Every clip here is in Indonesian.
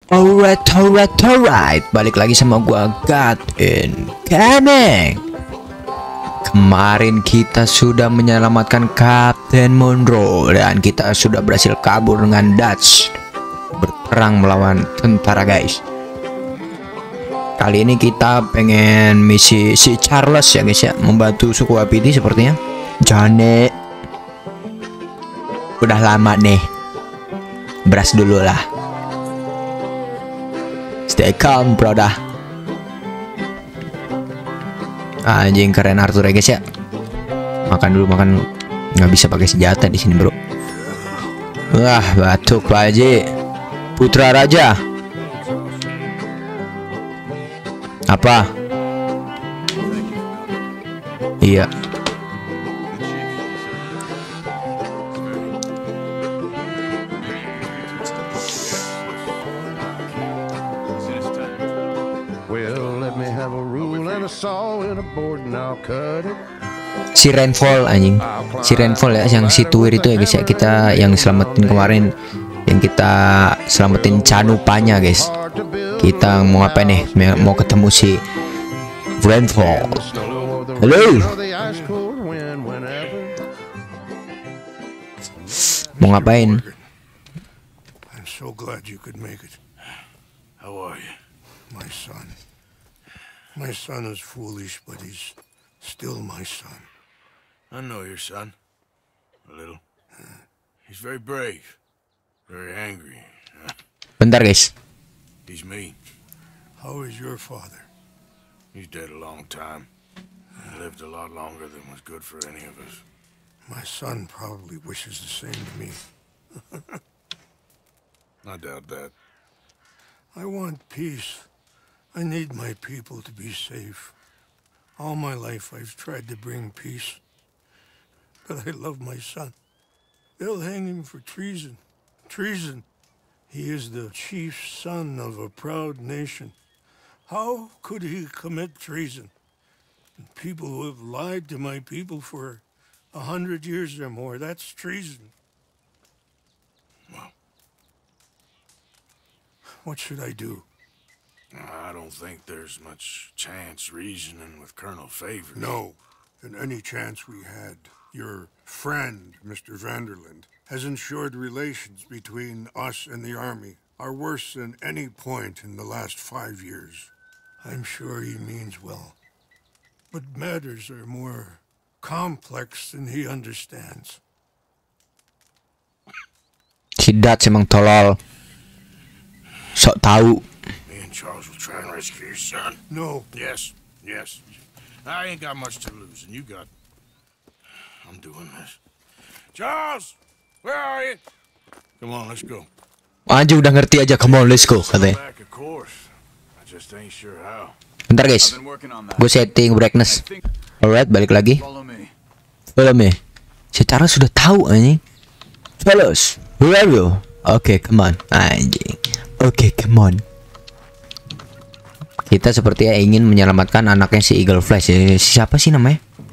Alright. Balik lagi sama gua Gatin Keneng. Kemarin kita sudah menyelamatkan Kapten Monroe dan kita sudah berhasil kabur dengan Dutch, berperang melawan tentara, guys. Kali ini kita pengen misi si Charles ya, guys ya, membantu suku Wapiti sepertinya. Johnny, udah lama nih, beras dulu lah. Stay calm, brother. Anjing keren Arthur ya, guys ya. Makan dulu, makan. Nggak bisa pakai senjata di sini, bro. Wah, batuk Pak Haji. Putra Raja. Apa? Iya. Si Rainfall anjing, si Rainfall ya, yang si Tuir itu ya guys ya, kita yang selamatin kemarin, yang kita selamatin Canupanya guys. Kita mau ngapain nih? Mau ketemu si Rainfall. Halo. Mau ngapain? I'm so glad you could make it. How are you? My son. My son is foolish, but he's still my son. I know your son. A little. He's very brave. Very angry. Bentar guys. He's mean. How is your father? He's dead a long time. He lived a lot longer than was good for any of us. My son probably wishes the same to me. I doubt that. I want peace. I need my people to be safe. All my life I've tried to bring peace. But I love my son. They'll hang him for treason. Treason. He is the chief son of a proud nation. How could he commit treason? People who have lied to my people for 100 years or more, that's treason. Well, what should I do? I don't think there's much chance reasoning with Colonel Favors. No. In any chance we had, your friend, Mr. Vanderland, has ensured relations between us and the army are worse than any point in the last 5 years. I'm sure he means well. But matters are more complex than he understands. Si Dutch emang tolol. Sok tahu. Me and Charles will try and rescue your son. No. Yes. I ain't got much to lose, and you got... I'm doing this. Charles! Where are you? Come on, let's go. Anjing udah ngerti aja, come on let's go katanya. Back, of course. I just ain't sure how. Bentar guys, gue setting brightness. Alright, balik lagi. Follow me. Si Charles sudah tahu anjing. Charles, where are you? Oke, come on anjing. Oke, come on. Kita sepertinya ingin menyelamatkan anaknya si Eagle Flash. Siapa sih namanya?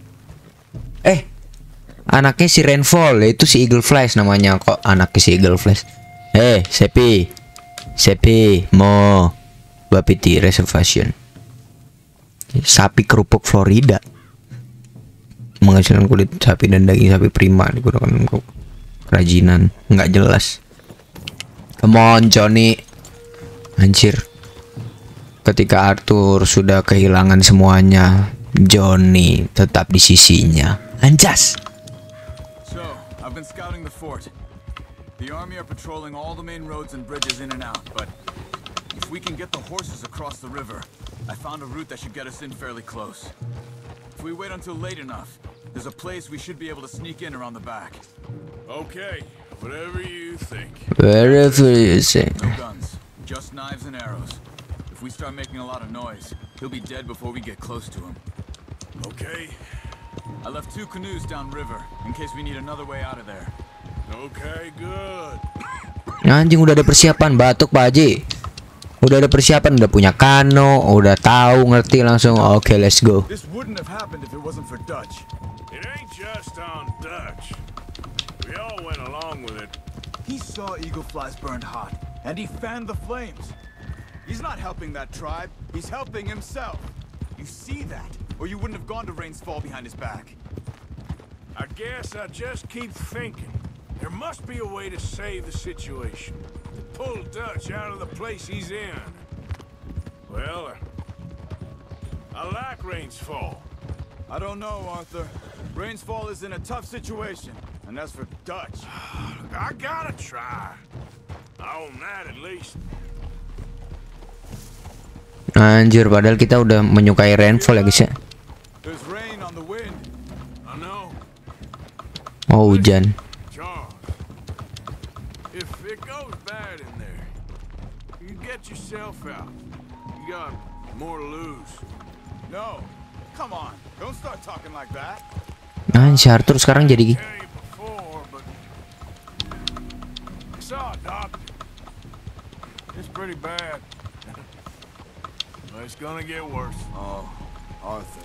Anaknya si Rainfall, itu si Eagle Flash namanya. Kok anaknya si Eagle Flash? Sepi, mau Wapiti Reservation. Sapi kerupuk Florida. Menghasilkan kulit sapi dan daging sapi prima digunakan untuk kerajinan. Nggak jelas. Come on, Johnny. Anjir. Ketika Arthur sudah kehilangan semuanya, Johnny tetap di sisinya. Anjas. So, I've been scouting the fort. The army are patrolling all the main roads and bridges in and out, but if we can get the horses across the river, I found a route that should get us in fairly close. If we wait until late enough, there's a place we should be able to sneak in around the back. Okay, whatever you think. Wherever you say. No guns, just knives and arrows. If we start making a lot of noise, he'll be dead before we get close to him. Okay. I left 2 canoes downriver, in case we need another way out of there. Okay, good. Anjing udah ada persiapan, batuk Pak Haji. Udah ada persiapan, udah punya kano, udah tahu, ngerti langsung. Oke, let's go. This wouldn't have happened if it wasn't for Dutch. It ain't just on Dutch. We all went along with it. He saw eagle flies burned hot, And he fanned the flames. He's not helping that tribe. He's helping himself. You see that? Or you wouldn't have gone to Rain's Fall behind his back. I guess I just keep thinking. There must be a way to save the situation. To pull Dutch out of the place he's in. Well, I like Rain's Fall. I don't know, Arthur. Rain's Fall is in a tough situation. And as for Dutch... I gotta try. I own that at least. Anjir, padahal kita udah menyukai Rainfall ya guys ya. There's rain on the wind. I know. Oh, hujan. Charles, if it goes bad in there, you get yourself out. You got more to lose. No. Come on. Don't start talking like that. Anjir, Arthur sekarang jadi Tell you before, but I saw a doctor. It's pretty bad. But it's gonna get worse. Oh, Arthur.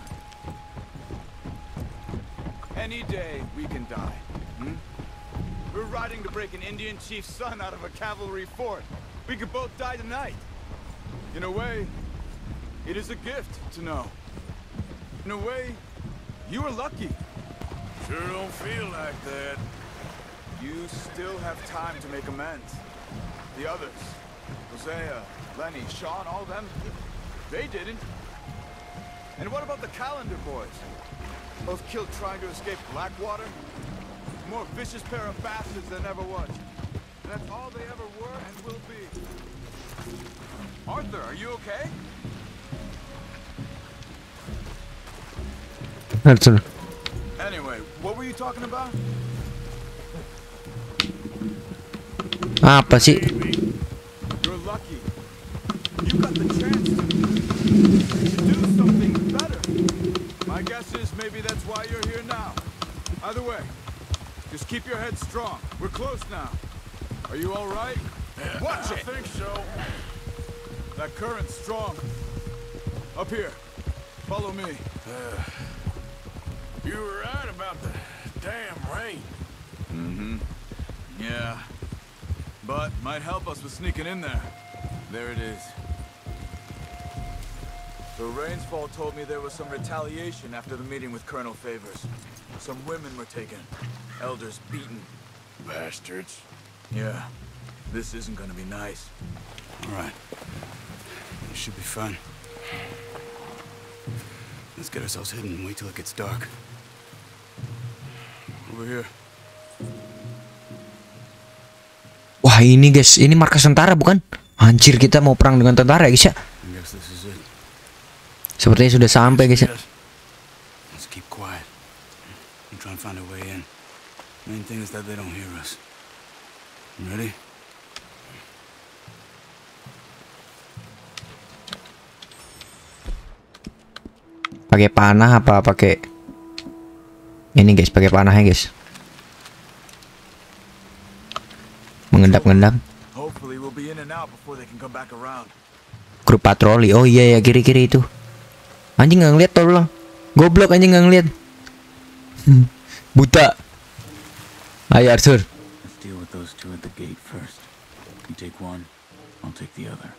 Any day we can die. Hmm? We're riding to break an Indian chief's son out of a cavalry fort. We could both die tonight. In a way, it is a gift to know. In a way, you were lucky. Sure don't feel like that. You still have time to make amends. The others, Hosea, Lenny, Sean, all them, they didn't. And what about the Calendar boys? Both killed trying to escape Blackwater? More vicious pair of bastards than ever was. And that's all they ever were and will be. Arthur, are you okay? Arthur. Anyway, what were you talking about? Apa sih? You're lucky. You got the chance to do something better. My guess is maybe that's why you're here now. Either way, just keep your head strong. We're close now. Are you all right? Watch I it. think so. That current's strong. Up here. Follow me. You were right about the damn rain. Mm-hmm. Yeah. But might help us with sneaking in there. There it is. The Rain's Fall told me there was some retaliation after the meeting with Colonel Favors. Some women were taken. Elders beaten. Bastards. Yeah. This isn't gonna be nice. All right. It should be fun. Let's get ourselves hidden and wait till it gets dark. Over here. Wah, ini guys, ini markas tentara bukan? Anjir, kita mau perang dengan tentara ya guys ya. I guess this is it. Sepertinya sudah sampai guys ya. Let's keep quiet and try and find a way in. Main thing is that they don't hear us. Ready? Pakai panah apa pakai ini guys, pakai panahnya guys. Mengendap-endap. Hopefully we'll be in and out before they can come back around. Grup patroli. Oh iya ya, kiri-kiri itu. Anjing nggak ngeliat tolong. Goblok anjing nggak ngeliat. Buta. Ayo Arthur. Let's deal with those two at the gate first. You take one, I'll take the other.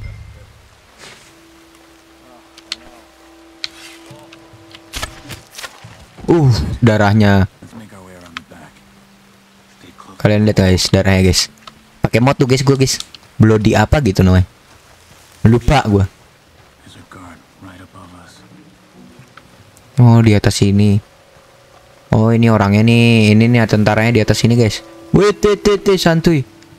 Darahnya. Let's make our way around the back. Stay close. Kalian lihat guys, darahnya guys. Pakai mod tuh guys, gue guys. Bloody apa gitu namanya. Lupa gue. There's a guard right above us. Oh, di atas sini. Oh, ini orangnya nih. Ini nih tentaranya di atas sini guys. Wih, santuy.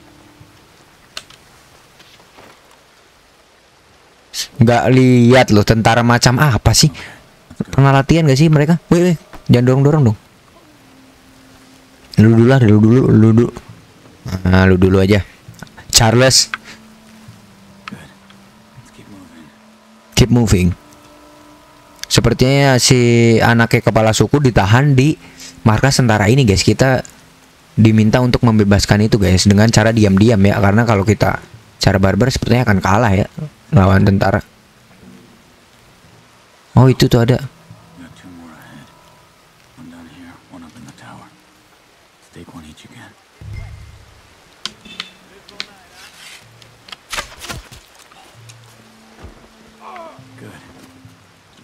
Nggak lihat loh tentara macam apa sih? Pernah latihan gak sih mereka? Wih, jangan dorong-dorong dong. Lu dulu lah, lu dulu. Nah, lu dulu aja. Charles. Good. Let's keep moving. Keep moving. Sepertinya si anaknya kepala suku ditahan di markas tentara ini guys. Kita diminta untuk membebaskan itu guys dengan cara diam-diam ya, karena kalau kita cara barbar sepertinya akan kalah ya lawan tentara. Oh, itu tuh ada. We got two more ahead. One down here, one up in the tower. Let's take one each again.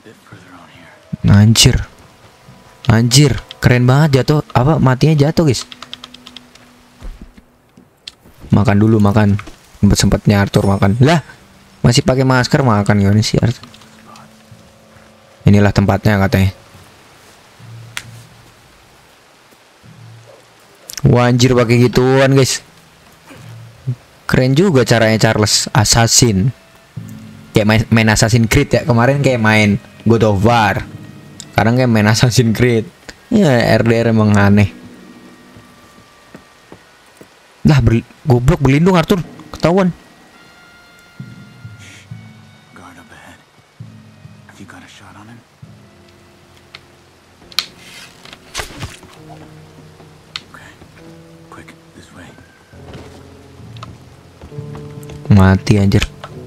bit further on here. Anjir. Anjir, keren banget jatuh. Apa matinya jatuh, guys. Makan dulu, makan. Sempet-sempetnya Arthur makan. Lah, masih pakai masker makan gimana sih Arthur? Inilah tempatnya katanya. Wah, anjir pakai gituan, guys. Keren juga caranya Charles Assassin. Kayak main Assassin's Creed ya. Kemarin kayak main God of War. Sekarang kayak main Assassin's Creed. Ya RDR emang aneh. Lah goblok berlindung Arthur. Ketahuan. Guard up ahead. Have you got a shot on him? Okay. Quick, this way. Mati anjir.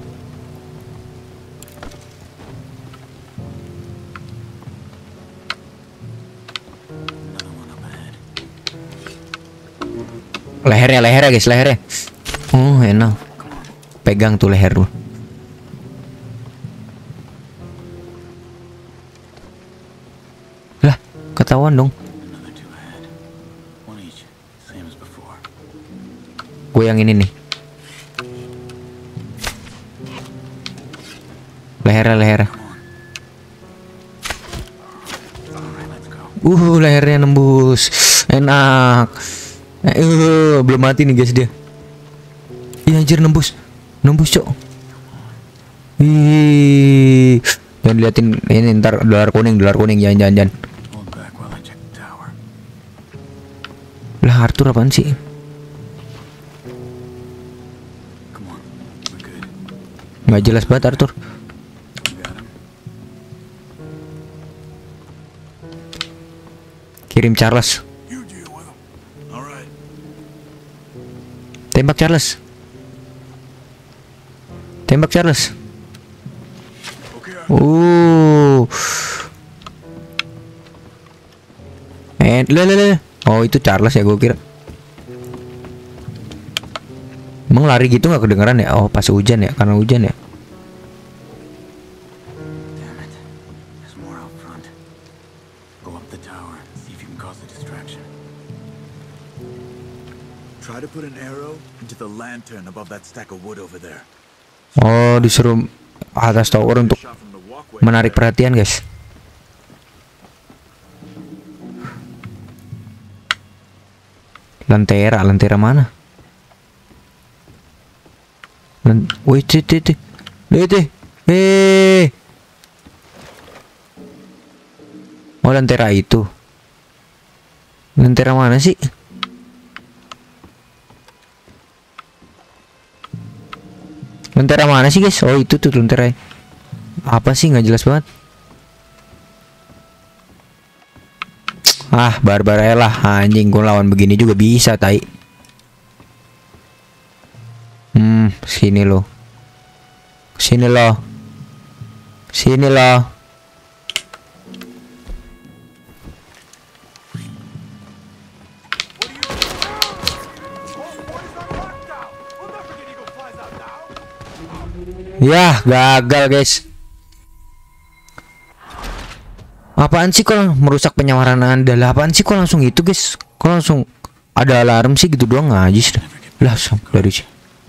Lehernya guys, lehernya. Oh enak. Pegang tuh leher lu. Lah ketahuan dong. Gue yang ini nih. Lehernya. Lehernya nembus. Enak. Belum mati nih guys dia. Iya anjir nembus cok. Jangan liatin ini ntar dolar kuning jangan. Lah Arthur apaan sih? Nggak jelas banget Arthur. Kirim Charles. Tembak Charles. Oh itu Charles ya gue kira. Emang lari gitu nggak kedengeran ya? Oh pas hujan ya, karena hujan ya. Try to put an arrow into the lantern above that stack of wood over there. Oh, disuruh atas tower untuk menarik perhatian, guys. Lentera mana? Wih, oh, lentera itu. Lentera mana sih? Lentera mana sih guys? Oh itu tuh lentera. Apa sih nggak jelas banget. Ah barbar lah anjing, gue lawan begini juga bisa tai. Sini lo. Yah gagal guys. Apaan sih kalau merusak penyamaran Anda? Lah apaan sih kok langsung itu guys? Kok langsung ada alarm sih gitu doang aja sih. Lah dari sih.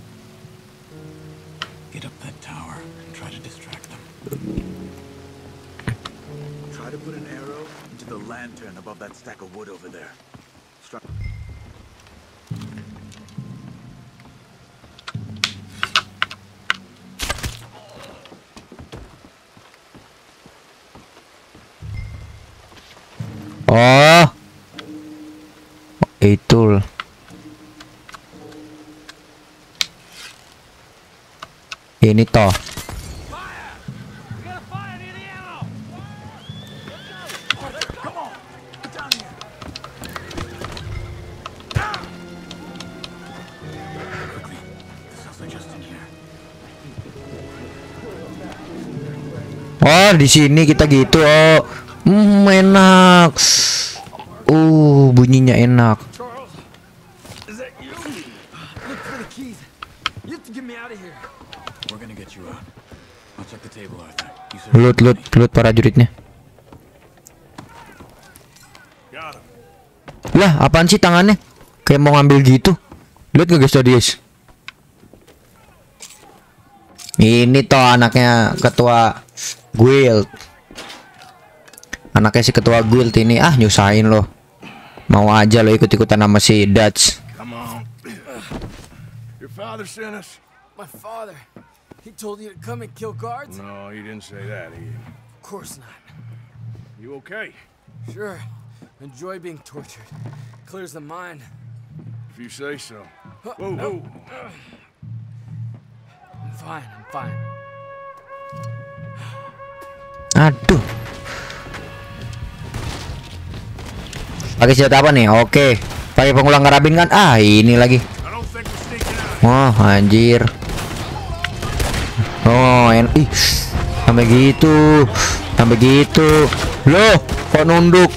Oh, itu ini toh. Oh, di sini kita gitu. Oh. Enak. Bunyinya enak. I'll check the table, Arthur. You said Loot prajuritnya. Got him. Lah, apaan sih tangannya? Kayak mau ngambil gitu. Lihat gak guys tadi guys? Ini toh anaknya ketua guild. Anaknya si ketua guild ini nyusahin lo. Mau aja lo ikut-ikutan sama si Dutch. Come on. Your father sent us? My father. He told you to come and kill guards? No, he didn't say that. Of course not. You okay? Sure. Enjoy being tortured. Clears the mind. If you say so. Whoa, whoa. I'm fine. Aduh. Pakai senjata apa nih? Oke. Pakai pengulang karabin kan? Ini lagi. I don't think we're sneaking out. Wah, anjir. Ih, sampai gitu. Loh, kok nunduk?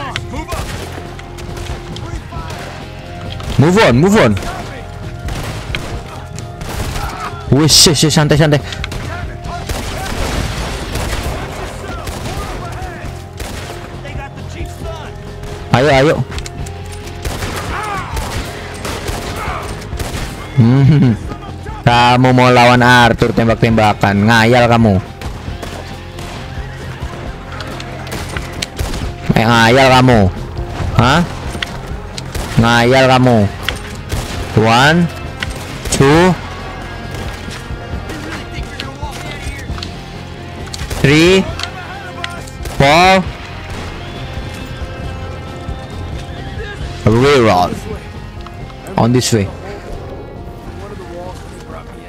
Move on. Wih, santai. Ayo. Kamu mau lawan Arthur tembak-tembakan, ngayal kamu. Ngayal kamu. Hah? Ngayal kamu. 1 2 3 4 reroll on this way. One of the walls when they brought me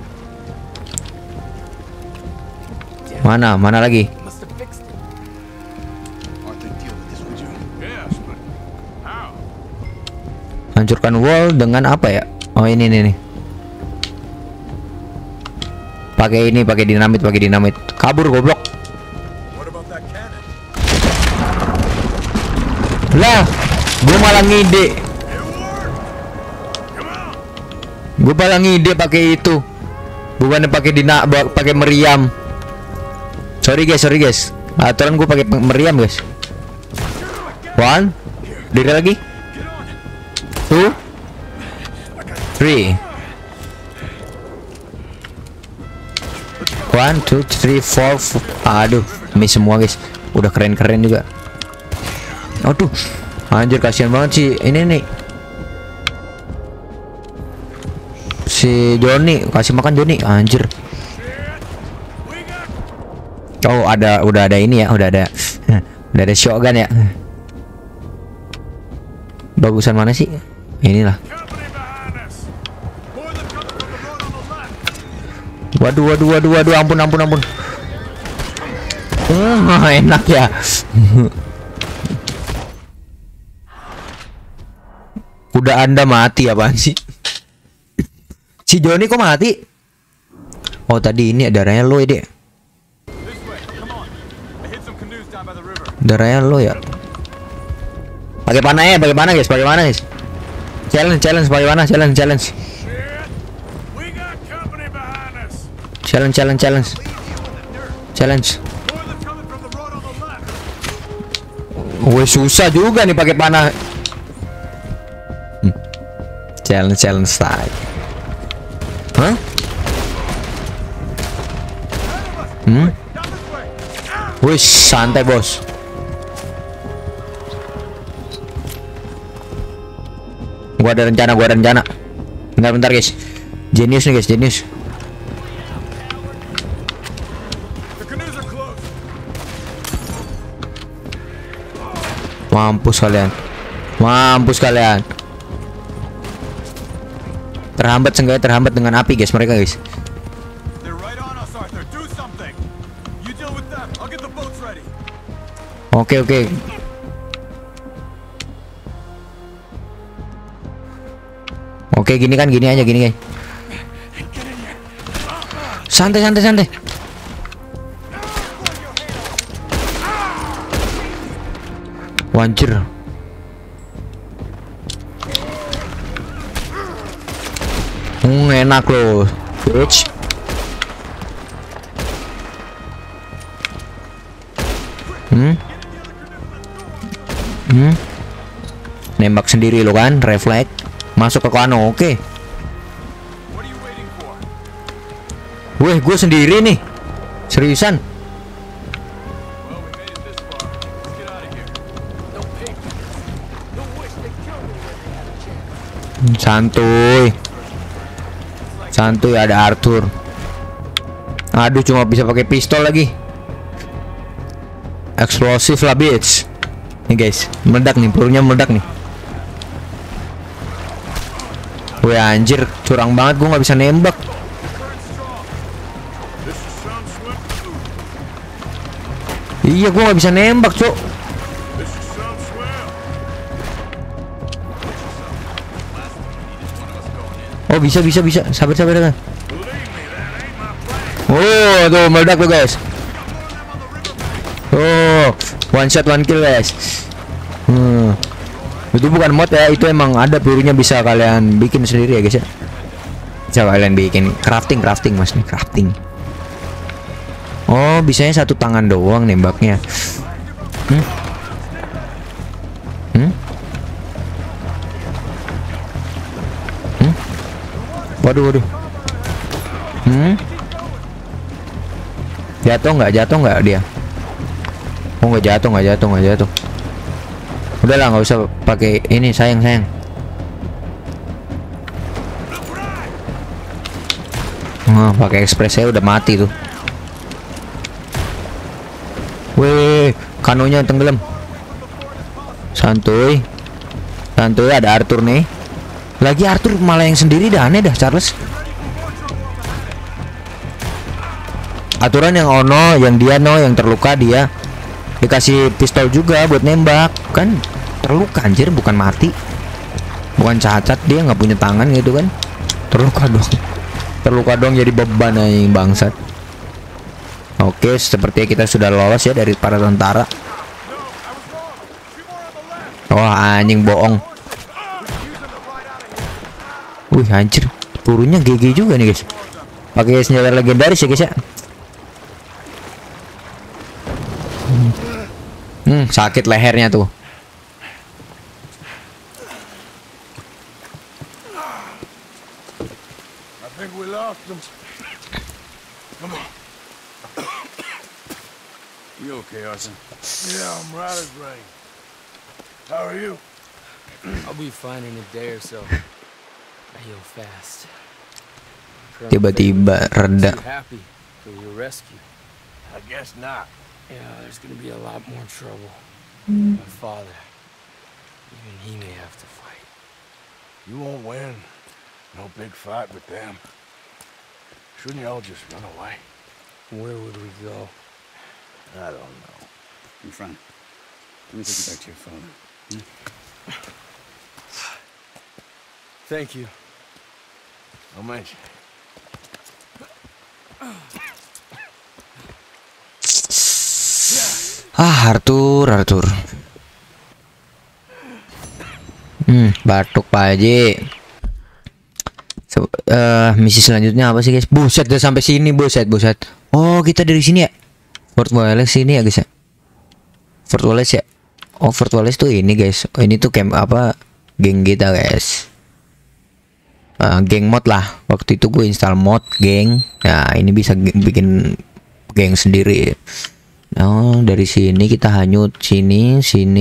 in. Mana lagi? Must have fixed it. Arthur, deal with this, would you? Yes, but how? Hancurkan wall dengan apa ya? Oh, ini nih. Pakai dinamit. Kabur goblok. What about that cannon? Lah, gue malah ngide. It worked. Come on. Gue malah ngide pakai itu. Bukannya pakai meriam. Sorry guys. Aturan gue pakai meriam, guys. 1 diri lagi. 2 3 1 2 3 4. Aduh, miss semua guys. Udah keren juga. Aduh, anjir kasihan banget sih ini nih. Si Johnny, kasih makan Johnny, anjir. Oh, udah ada ini ya, udah ada shotgun ya. Bagusan mana sih? Inilah. Company behind us. More than coming from the road on the left. Waduh, ampun. Enak ya. Udah Anda mati apaan sih? Si Johnny kok mati? Oh, tadi ini darahnya lo ya, Dek. This way, come on. I hit some canoes down by the river. Darahnya lo ya. Pakai panah guys. Challenge pakai panah, challenge. Shit. We got company behind us. Challenge. More than coming from the road on the left. Wih, susah juga nih pakai panah. Challenge style. Hah? Down this way. Wih, santai bos. Gua ada rencana. Bentar guys. Genius nih guys, genius. The canoes are close. Mampus kalian. Terhambat dengan api guys mereka guys. They're right on us, Arthur. Do something. You deal with them. I'll get the boats ready. Oke. Oke, gini aja. Santai. Wancir. Enak loh, bitch. Nembak sendiri lo kan, refleks. Masuk ke kano, oke. Weh, gue sendiri nih. Seriusan. Santuy. Santuy, ada Arthur. Aduh, cuma bisa pakai pistol lagi. Eksplosif lah, bitch. Nih guys, meledak nih, pelurunya meledak nih. Weh anjir, curang banget, gue nggak bisa nembak. Iya, gue nggak bisa nembak, cok. Oh, bisa. Sabar. Oh, tuh meledak tuh guys. Oh, one shot one kill guys. Itu bukan mod ya, itu emang ada pelurunya, bisa kalian bikin sendiri ya guys ya. Bisa kalian bikin crafting mas nih, crafting. Oh, bisanya satu tangan doang nembaknya. Waduh. Jatuh nggak dia? Oh, nggak jatuh. Udahlah, nggak usah pakai ini, sayang. Pakai ekspres saya udah mati tuh. Weh, kanonya tenggelam. Santuy, ada Arthur nih. Lagi Arthur malah yang sendiri, dah aneh dah Charles. Aturan yang Ono, yang dia yang terluka, dia dikasih pistol juga buat nembak. Kan terluka anjir, bukan mati. Bukan cacat, dia nggak punya tangan gitu kan. Terluka dong jadi beban yang bangsat. Oke, sepertinya kita sudah lolos ya dari para tentara. Wah, anjing bohong. Wih, anjir, pelurunya GG juga nih guys. Pakai senjata legendaris ya guys ya. Sakit lehernya tuh. I think we lost them. Come on. You okay, Arthur? Yeah, I'm right as rain. How are you? I'll be fine in a day or so. I heal fast. Tiba-tiba reda. Too happy for your rescue. I guess not. Yeah, there's gonna be a lot more trouble. My father, even he may have to fight. You won't win. No big fight with them. Shouldn't you all just run away? Where would we go? I don't know. In front. Let me take you back to your father. Thank you. I'll mention. Arthur. Batuk Pak Haji. Misi selanjutnya apa sih guys? Buset, udah sampai sini, buset. Oh, kita dari sini ya. Fort Wallace ini ya guys ya. Fort Wallace ya. Oh, Fort Wallace tuh ini guys. Oh, ini tuh camp apa? Geng kita guys. Geng mod lah. Waktu itu gue install mod geng. Nah, ini bisa bikin geng sendiri. Oh, dari sini kita hanyut sini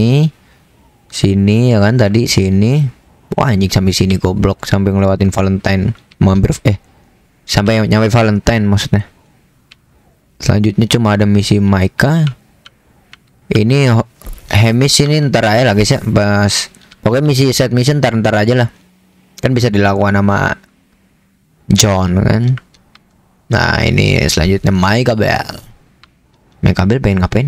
ya kan, tadi sini. Wah, anjing, sampai sini goblok, sampai ngelewatin Valentine, sampai nyampe Valentine maksudnya. Selanjutnya cuma ada misi Micah. Ini Hamish ini ntar aja lah guys ya, bahas. Pokoknya misi set mission ntar aja lah. Kan bisa dilakukan sama John kan. Nah, ini selanjutnya Micah Bell pengen ngapain?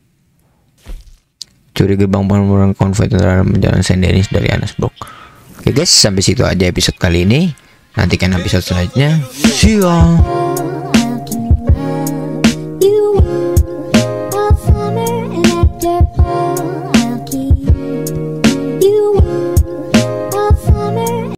Curi gerbang pengeluaran konvoy tentara menjalan Saint Denis dari Annesburg. Oke guys, sampai situ aja episode kali ini. Nantikan episode selanjutnya. See ya.